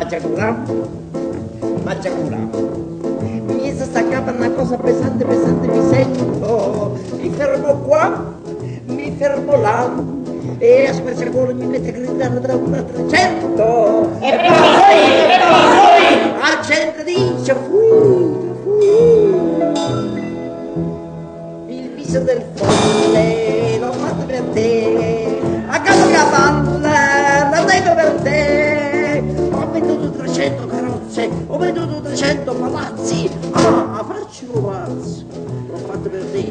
Mangiacura. Mi si staccava una cosa pesante, mi sento. Mi fermo qua, mi fermo là. E a squarciagola mi mette a gridare da 1 a 300. E poi! La gente dice il viso del folle l'ho fatto per te, a capo capanna la tengo per te, ho venduto 300 carrozze, ho venduto 300 palazzi, a farci un pazzo, l'ho fatto per te,